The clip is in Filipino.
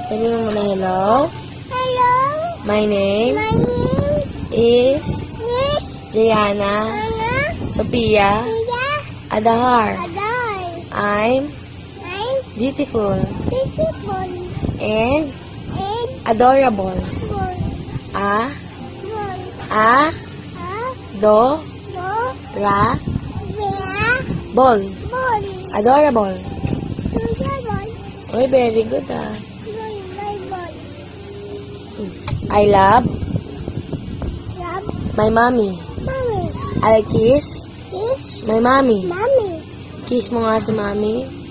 Sabi mo muna hello. Hello. My name My name is is Jayana Anna. Sophia Pia. Adahar. Adoy. I'm I'm beautiful beautiful and and adorable. boy. A, Boy. a, do, Bo. ra, Bea. bol. Boy. Adorable. Sugar boy. Oy, very good ah. Boy. My boy. I love Love. my mommy. Mommy. I kiss Kiss. my mommy. Mommy. Kiss mo nga si mommy.